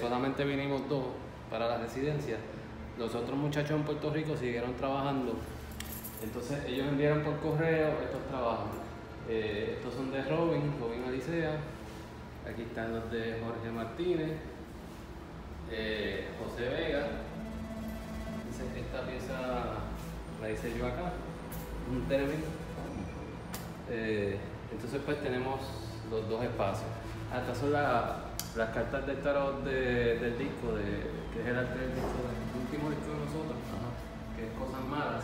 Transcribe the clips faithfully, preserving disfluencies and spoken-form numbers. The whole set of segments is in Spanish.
solamente vinimos dos para la residencia. Los otros muchachos en Puerto Rico siguieron trabajando. Entonces ellos enviaron por correo estos trabajos. Eh, estos son de Robin, Robin Alicea. Aquí están los de Jorge Martínez, eh, José Vega. Entonces esta pieza la hice yo acá, un término. Eh, entonces pues tenemos los dos espacios. Ah, estas son la, las cartas del tarot de, del disco, de, que es el arte del disco, del último disco de nosotros, ajá, que es Cosas Malas.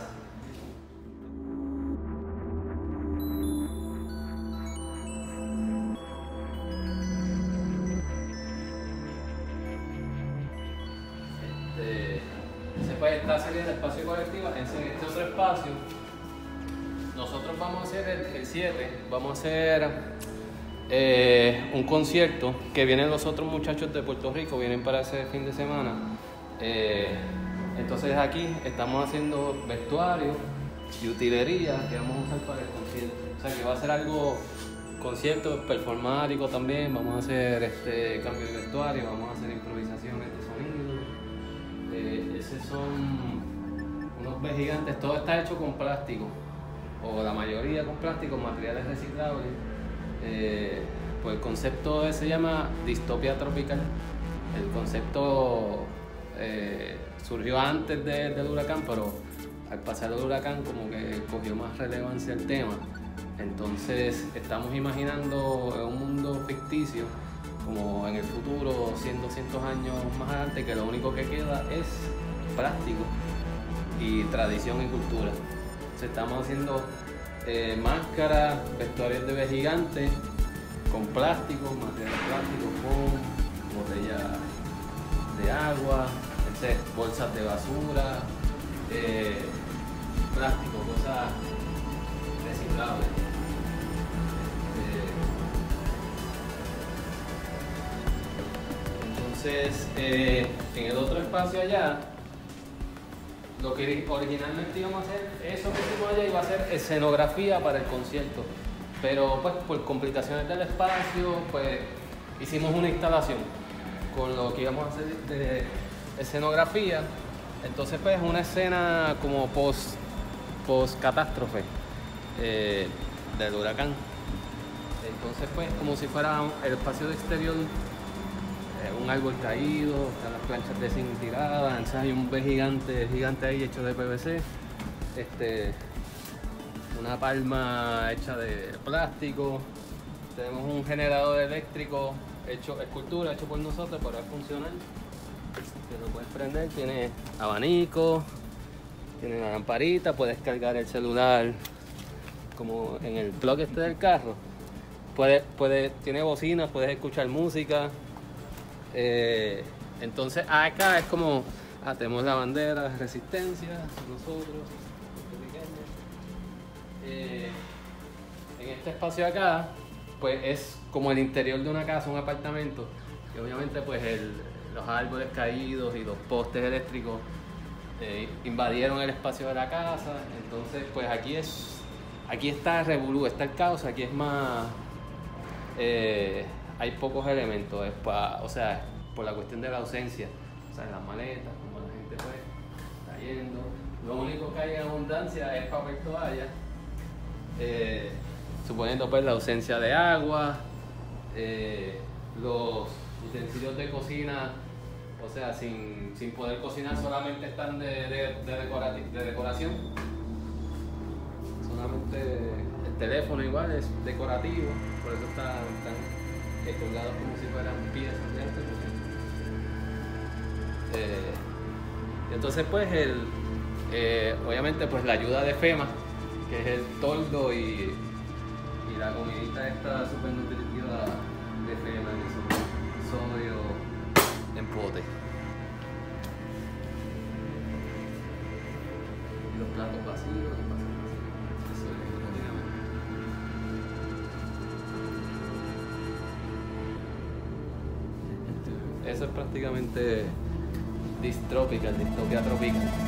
Este, ese pues esta serie de espacio colectivo, en este otro espacio, nosotros vamos a hacer el siete, vamos a hacer eh, un concierto que vienen los otros muchachos de Puerto Rico, vienen para ese fin de semana. Eh, entonces aquí estamos haciendo vestuario y utilería que vamos a usar para el concierto. O sea que va a ser algo, concierto performático también, vamos a hacer este cambio de vestuario, vamos a hacer improvisaciones de sonido. Eh, esos son unos B gigantes, todo está hecho con plástico, o la mayoría con plástico, materiales reciclables. Eh, pues el concepto se llama distopia tropical. El concepto eh, surgió antes de, del huracán, pero al pasar el huracán como que cogió más relevancia el tema. Entonces estamos imaginando un mundo ficticio, como en el futuro, cien, doscientos años más adelante, que lo único que queda es plástico y tradición y cultura. Entonces estamos haciendo eh, máscaras, vestuarios de B gigantes con plástico, material plástico, con botellas de agua, entonces, bolsas de basura, eh, plástico, cosas reciclables. Entonces, eh, en el otro espacio allá, lo que originalmente íbamos a hacer, eso que hicimos allá iba a ser escenografía para el concierto, pero pues por complicaciones del espacio, pues hicimos una instalación con lo que íbamos a hacer de escenografía. Entonces pues una escena como post, post catástrofe eh, del huracán. Entonces pues como si fuera el espacio de exterior, un árbol caído, están las planchas de zinc tiradas, entonces hay un B gigante, gigante ahí hecho de P V C, este, una palma hecha de plástico, tenemos un generador eléctrico hecho, escultura hecho por nosotros, pero es funcional, que lo puedes prender, tiene abanico, tiene una lamparita, puedes cargar el celular como en el plug este del carro, puede, puede, tiene bocinas, puedes escuchar música. Eh, entonces acá es como, ah, tenemos la bandera de resistencia, nosotros, eh, en este espacio acá, pues es como el interior de una casa, un apartamento, y obviamente pues el, los árboles caídos y los postes eléctricos eh, invadieron el espacio de la casa, entonces pues aquí es, aquí está el revolú, está el caos, aquí es más... Eh, hay pocos elementos, es pa, o sea, por la cuestión de la ausencia, o sea, las maletas, como la gente pues está yendo. Lo único que hay en abundancia es papel toalla, eh, suponiendo pues la ausencia de agua, eh, los utensilios de cocina, o sea, sin, sin poder cocinar, solamente están de, de, de, decora, de decoración. Solamente el teléfono igual es decorativo, por eso está tan colgados como si fueran piezas de arte. Eh, entonces pues el, eh, obviamente pues la ayuda de FEMA, que es el toldo y, y la comidita esta super nutritiva de FEMA, que son sodio en pote. Y los platos vacíos, y pasan vacíos. Eso es prácticamente. Eso es prácticamente distropical, distopia tropical.